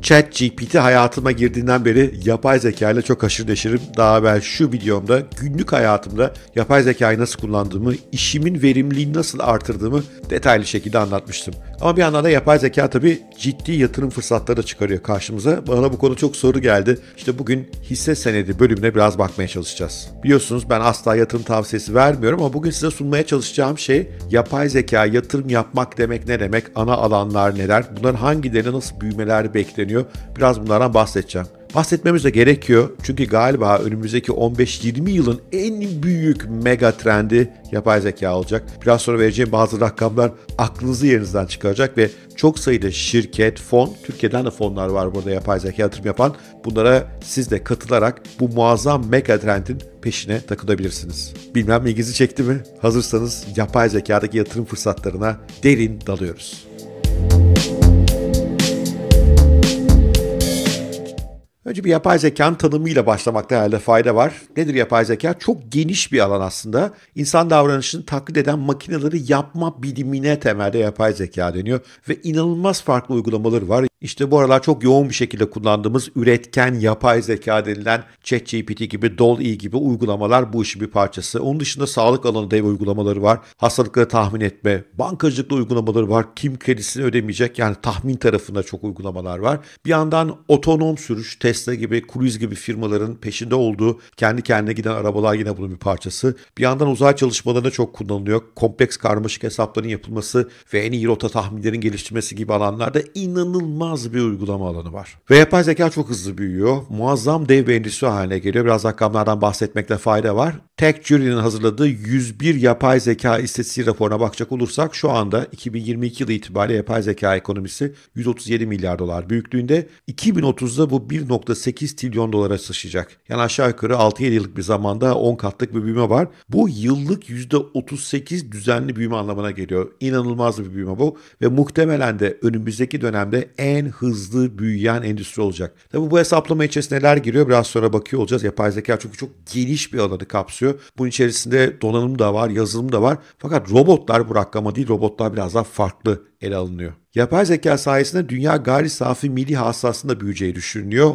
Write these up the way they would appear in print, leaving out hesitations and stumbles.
ChatGPT hayatıma girdiğinden beri yapay zeka ile çok haşır neşirim. Daha evvel şu videomda günlük hayatımda yapay zekayı nasıl kullandığımı, işimin verimliliğini nasıl artırdığımı detaylı şekilde anlatmıştım. Ama bir yandan da yapay zeka tabii ciddi yatırım fırsatları da çıkarıyor karşımıza. Bana bu konu çok soru geldi. İşte bugün hisse senedi bölümüne biraz bakmaya çalışacağız. Biliyorsunuz ben asla yatırım tavsiyesi vermiyorum ama bugün size sunmaya çalışacağım şey yapay zeka yatırım yapmak demek ne demek, ana alanlar neler, bunların hangilerine nasıl büyümeler bekleniyor, biraz bunlardan bahsedeceğim. Bahsetmemiz de gerekiyor çünkü galiba önümüzdeki 15-20 yılın en büyük mega trendi yapay zeka olacak. Biraz sonra vereceğim bazı rakamlar aklınızı yerinizden çıkaracak ve çok sayıda şirket, fon, Türkiye'den de fonlar var burada yapay zeka yatırım yapan. Bunlara siz de katılarak bu muazzam mega trendin peşine takılabilirsiniz. Bilmem ilginizi çekti mi? Hazırsanız yapay zekadaki yatırım fırsatlarına derin dalıyoruz. Önce bir yapay zekanın tanımıyla başlamakta herhalde fayda var. Nedir yapay zeka? Çok geniş bir alan aslında. İnsan davranışını taklit eden makineleri yapma bilimine temelde yapay zeka deniyor. Ve inanılmaz farklı uygulamaları var. İşte bu aralar çok yoğun bir şekilde kullandığımız üretken yapay zeka denilen ChatGPT gibi, DALL-E gibi uygulamalar bu işin bir parçası. Onun dışında sağlık alanında dev uygulamaları var. Hastalıkları tahmin etme, bankacılıkla uygulamaları var. Kim kredisini ödemeyecek, yani tahmin tarafında çok uygulamalar var. Bir yandan otonom sürüş, Tesla gibi, Cruise gibi firmaların peşinde olduğu kendi kendine giden arabalar yine bunun bir parçası. Bir yandan uzay çalışmalarında çok kullanılıyor. Kompleks karmaşık hesapların yapılması ve en iyi rota tahminlerin geliştirmesi gibi alanlarda inanılmaz bir uygulama alanı var. Ve yapay zeka çok hızlı büyüyor. Muazzam dev bir endüstri haline geliyor. Biraz rakamlardan bahsetmekte fayda var. TechJury'nin hazırladığı 101 yapay zeka istatistiği raporuna bakacak olursak şu anda 2022 yılı itibariyle yapay zeka ekonomisi 137 milyar dolar büyüklüğünde. 2030'da bu 1,8 trilyon dolara taşıyacak. Yani aşağı yukarı 6-7 yıllık bir zamanda 10 katlık bir büyüme var. Bu yıllık %38 düzenli büyüme anlamına geliyor. İnanılmaz bir büyüme bu ve muhtemelen de önümüzdeki dönemde en hızlı büyüyen endüstri olacak. Tabii bu hesaplama içerisinde neler giriyor biraz sonra bakıyor olacağız. Yapay zeka çünkü çok geniş bir alanı kapsıyor. Bunun içerisinde donanım da var, yazılım da var. Fakat robotlar bu rakama değil, robotlar biraz daha farklı ele alınıyor. Yapay zeka sayesinde dünya gayri safi milli hasılasında büyüyeceği düşünülüyor.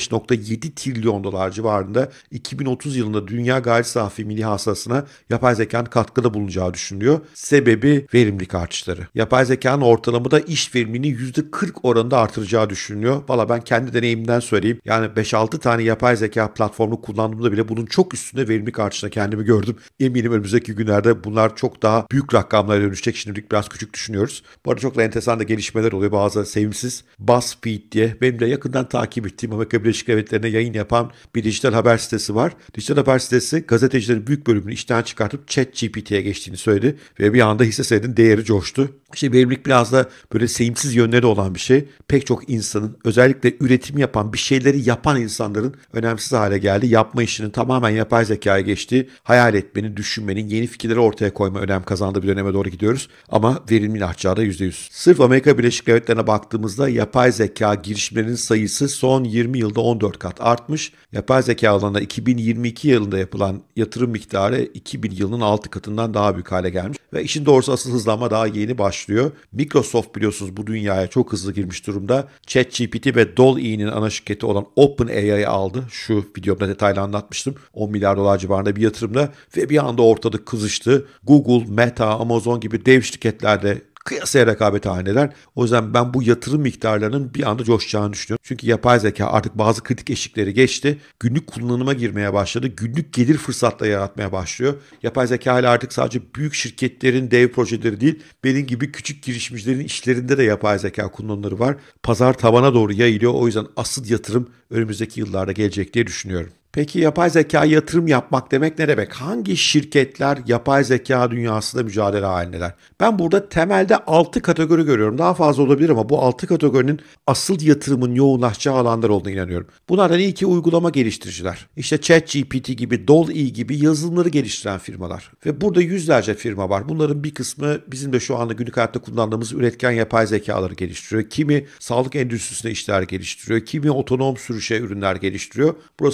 15,7 trilyon dolar civarında 2030 yılında dünya gayri safi milli hasılasına yapay zekanın katkıda bulunacağı düşünülüyor. Sebebi verimlilik artışları. Yapay zekanın ortalamada iş verimliliğini %40 oranında artıracağı düşünülüyor. Valla ben kendi deneyimimden söyleyeyim. Yani 5-6 tane yapay zeka platformunu kullandığımda bile bunun çok üstünde verimlilik artışına kendimi gördüm. Eminim önümüzdeki günlerde bunlar çok daha büyük rakamlara dönüşecek. Şimdilik biraz küçük düşünüyoruz. Bu arada çok da enteresan da gelişmeler oluyor. Bazı sevimsiz BuzzFeed diye benim de yakından takip ettiğim Amerika Birleşik Devletleri'ne yayın yapan bir dijital haber sitesi var. Dijital haber sitesi gazetecilerin büyük bölümünü işten çıkartıp ChatGPT'ye geçtiğini söyledi ve bir anda hisse senedinin değeri coştu. İşte verimlilik biraz da böyle sevimsiz yönleri olan bir şey. Pek çok insanın, özellikle üretim yapan, bir şeyleri yapan insanların önemsiz hale geldi. Yapma işinin tamamen yapay zekaya geçtiği, hayal etmenin, düşünmenin, yeni fikirleri ortaya koyma önem kazandığı bir döneme doğru gidiyoruz. Ama verimliliğin artacağı da %100. Sırf Amerika Birleşik Devletleri'ne baktığımızda yapay zeka girişimlerinin sayısı son 20 yılda 14 kat artmış. Yapay zeka alanında 2022 yılında yapılan yatırım miktarı 2000 yılının 6 katından daha büyük hale gelmiş. Ve işin doğrusu asıl hızlanma daha yeni başlıyor. Microsoft biliyorsunuz bu dünyaya çok hızlı girmiş durumda. ChatGPT ve DALL-E'nin ana şirketi olan OpenAI'yi aldı. Şu videomda detaylı anlatmıştım. 10 milyar dolar civarında bir yatırımla ve bir anda ortalık kızıştı. Google, Meta, Amazon gibi dev şirketlerde kıyasaya rekabet halindeler. O yüzden ben bu yatırım miktarlarının bir anda coşacağını düşünüyorum. Çünkü yapay zeka artık bazı kritik eşikleri geçti. Günlük kullanıma girmeye başladı. Günlük gelir fırsatları yaratmaya başlıyor. Yapay zeka ile artık sadece büyük şirketlerin dev projeleri değil, benim gibi küçük girişimcilerin işlerinde de yapay zeka kullanımları var. Pazar tabana doğru yayılıyor. O yüzden asıl yatırım önümüzdeki yıllarda gelecek diye düşünüyorum. Peki yapay zeka yatırım yapmak demek ne demek? Hangi şirketler yapay zeka dünyasında mücadele halindeler? Ben burada temelde 6 kategori görüyorum. Daha fazla olabilir ama bu 6 kategorinin asıl yatırımın yoğunlaşacağı alanlar olduğuna inanıyorum. Bunlardan ilki uygulama geliştiriciler. İşte ChatGPT gibi, DALL-E gibi yazılımları geliştiren firmalar. Ve burada yüzlerce firma var. Bunların bir kısmı bizim de şu anda günlük hayatta kullandığımız üretken yapay zekaları geliştiriyor. Kimi sağlık endüstrisine işler geliştiriyor. Kimi otonom sürüşe ürünler geliştiriyor. Burası uygulama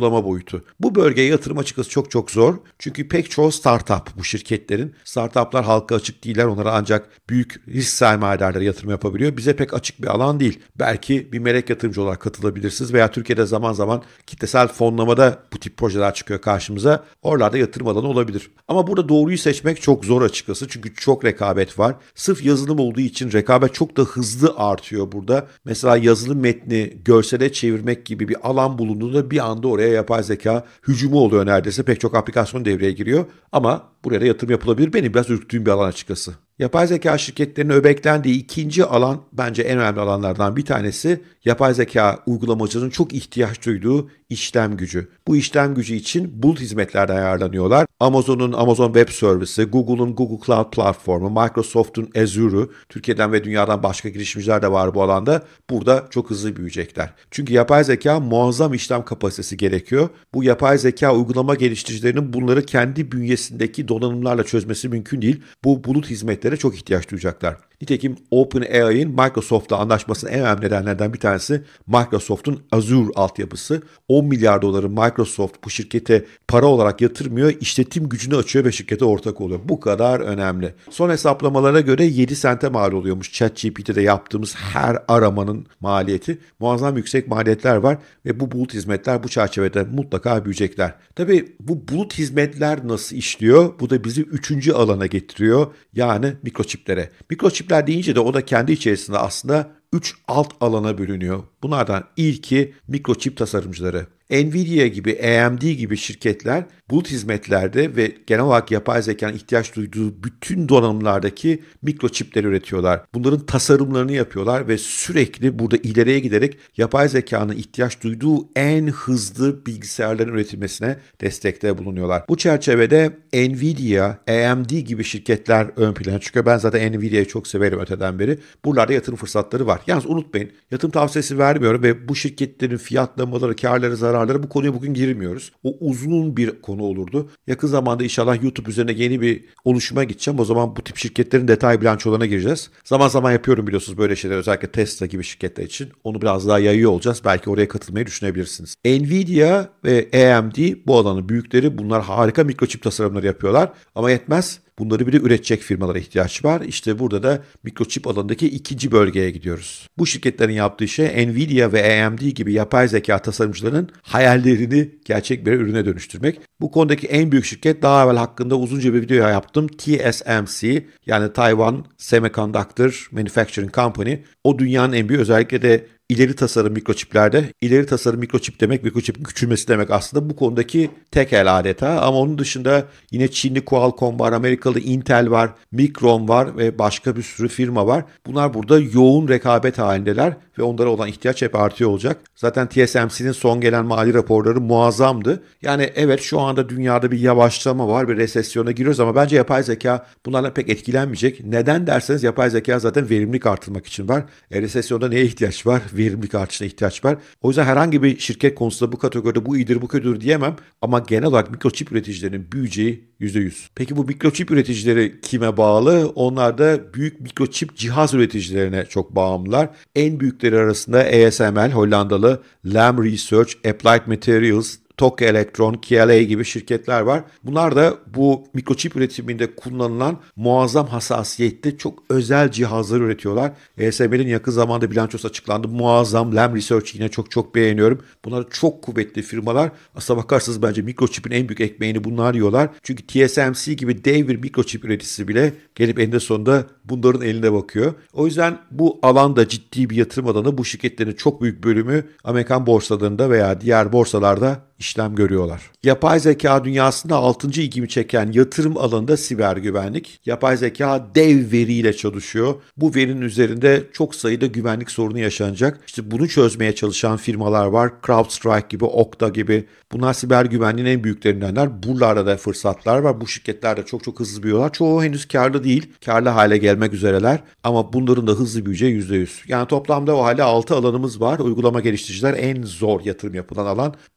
uygulama boyutu. Bu bölgeye yatırım açıkçası çok çok zor. Çünkü pek çoğu startup bu şirketlerin. Startuplar halka açık değiller. Onlara ancak büyük risk sermayedarları yatırım yapabiliyor. Bize pek açık bir alan değil. Belki bir melek yatırımcı olarak katılabilirsiniz veya Türkiye'de zaman zaman kitlesel fonlamada bu tip projeler çıkıyor karşımıza. Oralarda yatırım alanı olabilir. Ama burada doğruyu seçmek çok zor açıkçası. Çünkü çok rekabet var. Sırf yazılım olduğu için rekabet çok da hızlı artıyor burada. Mesela yazılım metni görsele çevirmek gibi bir alan bulunduğunda bir anda oraya yapay zeka hücumu oluyor neredeyse. Pek çok aplikasyon devreye giriyor. Ama buraya da yatırım yapılabilir. Benim biraz ürktüğüm bir alan açıkçası. Yapay zeka şirketlerinin öbeklendiği ikinci alan, bence en önemli alanlardan bir tanesi, yapay zeka uygulamacının çok ihtiyaç duyduğu işlem gücü. Bu işlem gücü için bulut hizmetlerden ayarlanıyorlar. Amazon'un Amazon Web Service'i, Google'un Google Cloud platformu, Microsoft'un Azure'u, Türkiye'den ve dünyadan başka girişimciler de var bu alanda. Burada çok hızlı büyüyecekler. Çünkü yapay zeka muazzam işlem kapasitesi gerekiyor. Bu yapay zeka uygulama geliştiricilerinin bunları kendi bünyesindeki donanımlarla çözmesi mümkün değil. Bu bulut hizmetlere çok ihtiyaç duyacaklar. Nitekim OpenAI'nin Microsoft'la anlaşmasının en önemli nedenlerden bir tanesi Microsoft'un Azure altyapısı. 10 milyar doları Microsoft bu şirkete para olarak yatırmıyor, işletim gücünü açıyor ve şirkete ortak oluyor. Bu kadar önemli. Son hesaplamalara göre 7 sente mal oluyormuş ChatGPT'de yaptığımız her aramanın maliyeti. Muazzam yüksek maliyetler var ve bu bulut hizmetler bu çerçevede mutlaka büyüyecekler. Tabii bu bulut hizmetler nasıl işliyor? Bu da bizi 3. alana getiriyor. Yani mikroçiplere. Mikroçipler deyince de o da kendi içerisinde aslında 3 alt alana bölünüyor. Bunlardan ilki mikroçip tasarımcıları. Nvidia gibi, AMD gibi şirketler bulut hizmetlerde ve genel olarak yapay zekanın ihtiyaç duyduğu bütün donanımlardaki mikroçipleri üretiyorlar. Bunların tasarımlarını yapıyorlar ve sürekli burada ileriye giderek yapay zekanın ihtiyaç duyduğu en hızlı bilgisayarların üretilmesine destekte bulunuyorlar. Bu çerçevede Nvidia, AMD gibi şirketler ön plana çıkıyor. Ben zaten Nvidia'yı çok severim öteden beri. Buralarda yatırım fırsatları var. Yalnız unutmayın, yatırım tavsiyesi vermiyorum ve bu şirketlerin fiyatlamaları, karları, zararları, bu konuya bugün girmiyoruz. O uzun bir konu olurdu. Yakın zamanda inşallah YouTube üzerine yeni bir oluşuma gideceğim. O zaman bu tip şirketlerin detay bilançolarına gireceğiz. Zaman zaman yapıyorum biliyorsunuz böyle şeyler, özellikle Tesla gibi şirketler için. Onu biraz daha yayıyor olacağız. Belki oraya katılmayı düşünebilirsiniz. Nvidia ve AMD bu alanın büyükleri. Bunlar harika mikroçip tasarımları yapıyorlar. Ama yetmez. Bunları bir de üretecek firmalara ihtiyaç var. İşte burada da mikroçip alanındaki ikinci bölgeye gidiyoruz. Bu şirketlerin yaptığı şey Nvidia ve AMD gibi yapay zeka tasarımcılarının hayallerini gerçek bir ürüne dönüştürmek. Bu konudaki en büyük şirket, daha evvel hakkında uzunca bir video yaptım. TSMC, yani Taiwan Semiconductor Manufacturing Company. O dünyanın en büyük, özellikle de İleri tasarım mikroçiplerde. İleri tasarım mikroçip demek, mikroçipin küçülmesi demek aslında. Bu konudaki tek el adeta. Ama onun dışında yine Çinli Qualcomm var, Amerikalı Intel var, Micron var ve başka bir sürü firma var. Bunlar burada yoğun rekabet halindeler ve onlara olan ihtiyaç hep artıyor olacak. Zaten TSMC'nin son gelen mali raporları muazzamdı. Yani evet, şu anda dünyada bir yavaşlama var, bir resesyona giriyoruz ama bence yapay zeka bunlarla pek etkilenmeyecek. Neden derseniz, yapay zeka zaten verimlilik artırmak için var. Resesyonda neye ihtiyaç var? Verimlilik artışına ihtiyaç var. O yüzden herhangi bir şirket konusunda bu kategoride bu iyidir, bu kötüdür diyemem. Ama genel olarak mikroçip üreticilerinin büyüyeceği %100. Peki bu mikroçip üreticileri kime bağlı? Onlar da büyük mikroçip cihaz üreticilerine çok bağımlılar. En büyükleri arasında ASML, Hollandalı, Lam Research, Applied Materials, Tokyo Electron, KLA gibi şirketler var. Bunlar da bu mikroçip üretiminde kullanılan muazzam hassasiyette çok özel cihazlar üretiyorlar. ASML'in yakın zamanda bilançosu açıklandı. Muazzam. Lam Research yine çok çok beğeniyorum. Bunlar çok kuvvetli firmalar. Aslına bakarsanız bence mikroçipin en büyük ekmeğini bunlar yiyorlar. Çünkü TSMC gibi dev bir mikroçip üreticisi bile gelip eninde sonunda bunların eline bakıyor. O yüzden bu alanda ciddi bir yatırım alanı. Bu şirketlerin çok büyük bölümü Amerikan borsalarında veya diğer borsalarda işlem görüyorlar. Yapay zeka dünyasında 6. ilgimi çeken yatırım alanında siber güvenlik. Yapay zeka dev veriyle çalışıyor. Bu verinin üzerinde çok sayıda güvenlik sorunu yaşanacak. İşte bunu çözmeye çalışan firmalar var. CrowdStrike gibi, Okta gibi. Bunlar siber güvenliğin en büyüklerindenler. Buralarda da fırsatlar var. Bu şirketler de çok çok hızlı büyüyorlar. Çoğu henüz karlı değil. Karlı hale gelmek üzereler. Ama bunların da hızlı büyüyeceği %100. Yani toplamda o halde 6 alanımız var. Uygulama geliştiriciler en zor yatırım yapılan alan. Bu hizmet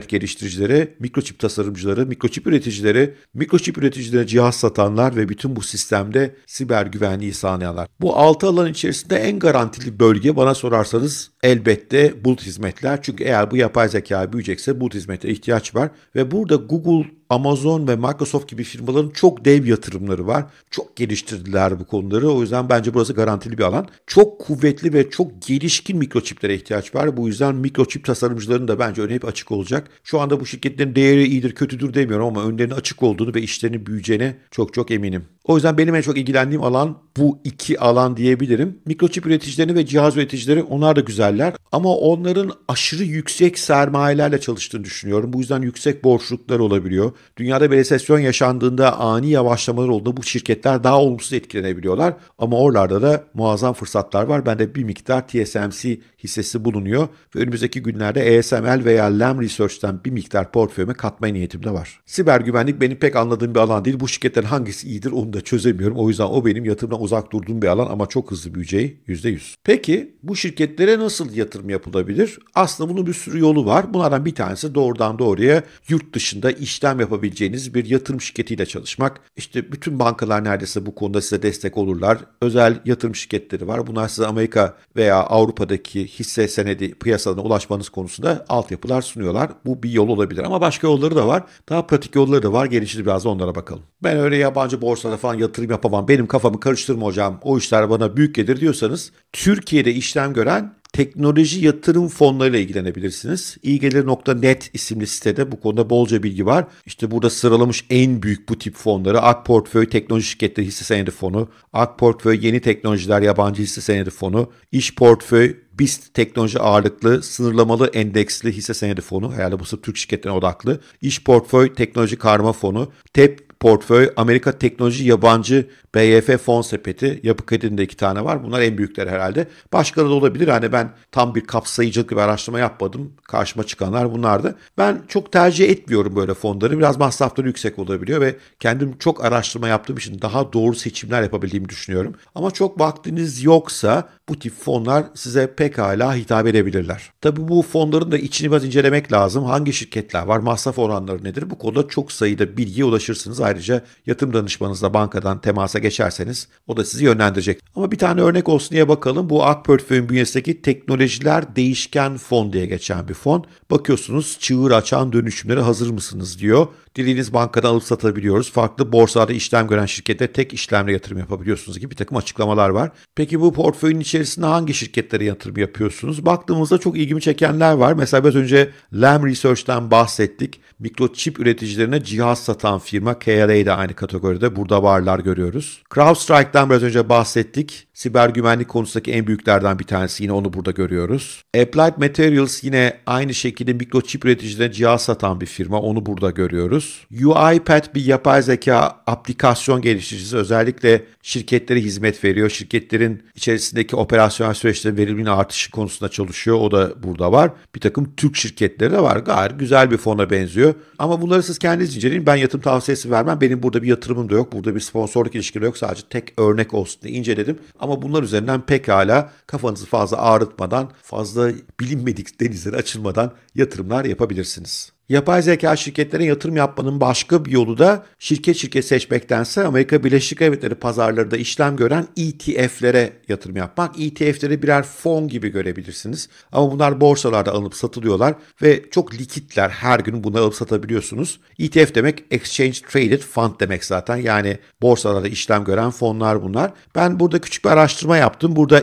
geliştiricileri, mikroçip tasarımcıları, mikroçip üreticileri, mikroçip üreticilerine cihaz satanlar ve bütün bu sistemde siber güvenliği sağlayanlar. Bu 6 alan içerisinde en garantili bölge bana sorarsanız elbette bulut hizmetler. Çünkü eğer bu yapay zeka büyüyecekse bulut hizmetlere ihtiyaç var ve burada Google, Amazon ve Microsoft gibi firmaların çok dev yatırımları var. Çok geliştirdiler bu konuları. O yüzden bence burası garantili bir alan. Çok kuvvetli ve çok gelişkin mikroçiplere ihtiyaç var. Bu yüzden mikroçip tasarımcılarının da bence önü hep açık olacak. Şu anda bu şirketlerin değeri iyidir, kötüdür demiyorum ama önlerinin açık olduğunu ve işlerinin büyüyeceğine çok eminim. O yüzden benim en çok ilgilendiğim alan bu iki alan diyebilirim. Mikroçip üreticilerini ve cihaz üreticileri onlar da güzeller ama onların aşırı yüksek sermayelerle çalıştığını düşünüyorum. Bu yüzden yüksek borçluklar olabiliyor. Dünyada bir resesyon yaşandığında ani yavaşlamalar olduğunda bu şirketler daha olumsuz etkilenebiliyorlar. Ama oralarda da muazzam fırsatlar var. Bende bir miktar TSMC hissesi bulunuyor ve önümüzdeki günlerde ASML veya Lam Research'ten bir miktar portföyüme katmaya niyetim de var. Siber güvenlik benim pek anladığım bir alan değil. Bu şirketlerin hangisi iyidir onu da çözemiyorum. O yüzden o benim yatırımdan uzak durduğum bir alan ama çok hızlı büyüyeceği %100. Peki bu şirketlere nasıl yatırım yapılabilir? Aslında bunun bir sürü yolu var. Bunlardan bir tanesi doğrudan doğruya yurt dışında işlem yapabileceğiniz bir yatırım şirketiyle çalışmak. İşte bütün bankalar neredeyse bu konuda size destek olurlar. Özel yatırım şirketleri var. Bunlar size Amerika veya Avrupa'daki hisse senedi piyasalarına ulaşmanız konusunda altyapılar sunuyorlar. Bu bir yol olabilir ama başka yolları da var. Daha pratik yolları da var. Gelişir biraz da onlara bakalım. Ben öyle yabancı borsada falan yatırım yapamam. Benim kafamı karıştırma hocam. O işler bana büyük gelir diyorsanız Türkiye'de işlem gören teknoloji yatırım fonlarıyla ilgilenebilirsiniz. iyigelir.net isimli sitede bu konuda bolca bilgi var. İşte burada sıralamış en büyük bu tip fonları: Ak Portföy Teknoloji Şirketleri Hisse Senedi Fonu, Ak Portföy Yeni Teknolojiler Yabancı Hisse Senedi Fonu, İş Portföy BIST Teknoloji Ağırlıklı Sınırlamalı Endeksli Hisse Senedi Fonu, herhalde bu sırf Türk şirketlerine odaklı, İş Portföy Teknoloji Karma Fonu, TEP Portföy Amerika Teknoloji Yabancı BYF Fon Sepeti, Yapı Kredi'nin de 2 tane var. Bunlar en büyükleri herhalde. Başkaları da olabilir. Hani ben tam bir kapsayıcılık bir araştırma yapmadım. Karşıma çıkanlar bunlardı. Ben çok tercih etmiyorum böyle fonları. Biraz masrafları yüksek olabiliyor ve kendim çok araştırma yaptığım için daha doğru seçimler yapabildiğimi düşünüyorum. Ama çok vaktiniz yoksa bu tip fonlar size pekala hitap edebilirler. Tabii bu fonların da içini biraz incelemek lazım. Hangi şirketler var? Masraf oranları nedir? Bu konuda çok sayıda bilgiye ulaşırsınız. Ayrıca yatırım danışmanınızla bankadan temasa geçerseniz o da sizi yönlendirecek. Ama bir tane örnek olsun diye bakalım. Bu Ak Portföy'ün bünyesindeki Teknolojiler Değişken Fon diye geçen bir fon. Bakıyorsunuz, çığır açan dönüşümlere hazır mısınız diyor. Dilediğiniz bankadan alıp satabiliyoruz. Farklı borsalarda işlem gören şirkete tek işlemle yatırım yapabiliyorsunuz gibi bir takım açıklamalar var. Peki bu portföyün içerisinde hangi şirketlere yatırım yapıyorsunuz? Baktığımızda çok ilgimi çekenler var. Mesela biraz önce Lam Research'ten bahsettik. Mikroçip üreticilerine cihaz satan firma KLA da aynı kategoride. Burada varlar görüyoruz. CrowdStrike'dan biraz önce bahsettik. Siber güvenlik konusundaki en büyüklerden bir tanesi. Yine onu burada görüyoruz. Applied Materials yine aynı şekilde mikroçip üreticilerine cihaz satan bir firma. Onu burada görüyoruz. UiPath bir yapay zeka aplikasyon geliştiricisi. Özellikle şirketlere hizmet veriyor. Şirketlerin içerisindeki operasyonel süreçlerin verimliliğinin artışı konusunda çalışıyor. O da burada var. Bir takım Türk şirketleri de var. Gayet güzel bir fona benziyor. Ama bunları siz kendiniz inceleyin. Ben yatırım tavsiyesi vermem. Benim burada bir yatırımım da yok. Burada bir sponsorluk ilişkim yok. Sadece tek örnek olsun diye inceledim. Ama bunlar üzerinden pekala kafanızı fazla ağrıtmadan, fazla bilinmedik denizlere açılmadan yatırımlar yapabilirsiniz. Yapay zeka şirketlerine yatırım yapmanın başka bir yolu da şirket seçmektense Amerika Birleşik Devletleri pazarlarında işlem gören ETF'lere yatırım yapmak. ETF'leri birer fon gibi görebilirsiniz. Ama bunlar borsalarda alınıp satılıyorlar ve çok likitler. Her gün bunları alıp satabiliyorsunuz. ETF demek Exchange Traded Fund demek zaten. Yani borsalarda işlem gören fonlar bunlar. Ben burada küçük bir araştırma yaptım. Burada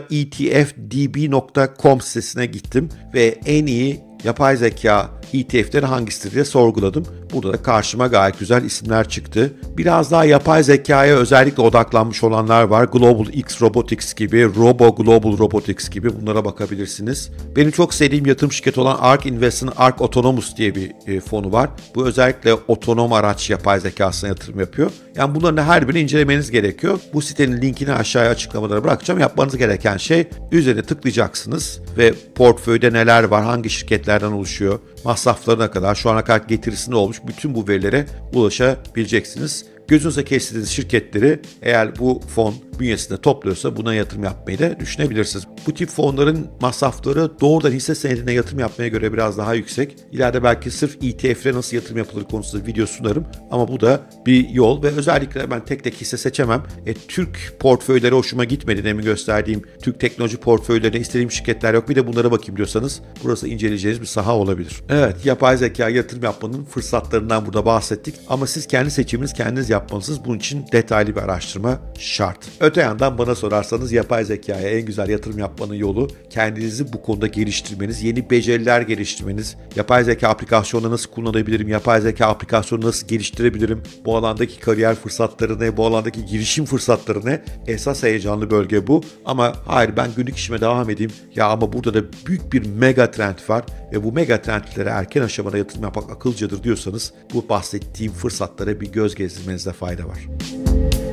etfdb.com sitesine gittim ve en iyi yapay zeka ETF'leri hangisidir diye sorguladım. Burada da karşıma gayet güzel isimler çıktı. Biraz daha yapay zekaya özellikle odaklanmış olanlar var. Global X Robotics gibi, Robo Global Robotics gibi, bunlara bakabilirsiniz. Benim çok sevdiğim yatırım şirketi olan ARK Invest'in ARK Autonomous diye bir fonu var. Bu özellikle otonom araç yapay zekasına yatırım yapıyor. Yani bunların her birini incelemeniz gerekiyor. Bu sitenin linkini aşağıya açıklamalara bırakacağım. Yapmanız gereken şey, üzerine tıklayacaksınız ve portföyde neler var, hangi şirketlerden oluşuyor, masraflarına kadar, şu ana kadar getirisinde olmuş bütün bu verilere ulaşabileceksiniz. gözünüze kestiğiniz şirketleri eğer bu fon bünyesinde topluyorsa buna yatırım yapmayı da düşünebilirsiniz. Bu tip fonların masrafları doğrudan hisse senedine yatırım yapmaya göre biraz daha yüksek. İleride belki sırf ETF'lere nasıl yatırım yapılır konusunda video sunarım ama bu da bir yol ve özellikle ben tek tek hisse seçemem. Türk portföyleri hoşuma gitmedi. Demin gösterdiğim Türk teknoloji portföylerine istediğim şirketler yok. Bir de bunlara bakayım diyorsanız burası inceleyeceğiniz bir saha olabilir. Evet, yapay zeka yatırım yapmanın fırsatlarından burada bahsettik ama siz kendi seçiminizi kendiniz yapmalısınız. Bunun için detaylı bir araştırma şart. Öte yandan bana sorarsanız yapay zekaya en güzel yatırım yapmanın yolu kendinizi bu konuda geliştirmeniz, yeni beceriler geliştirmeniz, yapay zeka aplikasyonunu nasıl kullanabilirim, yapay zeka aplikasyonu nasıl geliştirebilirim, bu alandaki kariyer fırsatları ne, bu alandaki girişim fırsatları ne, esas heyecanlı bölge bu. Ama hayır ben günlük işime devam edeyim, ya ama burada da büyük bir mega trend var ve bu mega trendlere erken aşamada yatırım yapmak akılcıdır diyorsanız bu bahsettiğim fırsatlara bir göz gezdirmenizde fayda var.